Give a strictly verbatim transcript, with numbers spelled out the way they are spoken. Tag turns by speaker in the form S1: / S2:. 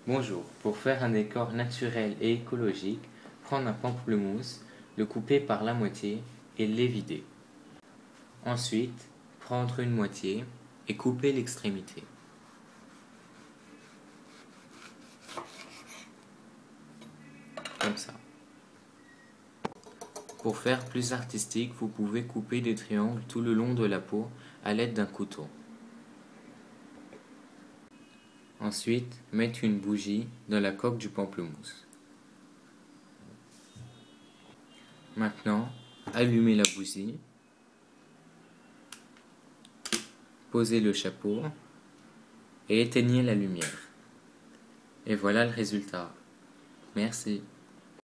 S1: Bonjour, pour faire un décor naturel et écologique, prendre un pamplemousse, le couper par la moitié et l'évider. Ensuite, prendre une moitié et couper l'extrémité. Comme ça. Pour faire plus artistique, vous pouvez couper des triangles tout le long de la peau à l'aide d'un couteau. Ensuite, mettre une bougie dans la coque du pamplemousse. Maintenant, allumez la bougie, posez le chapeau et éteignez la lumière. Et voilà le résultat. Merci.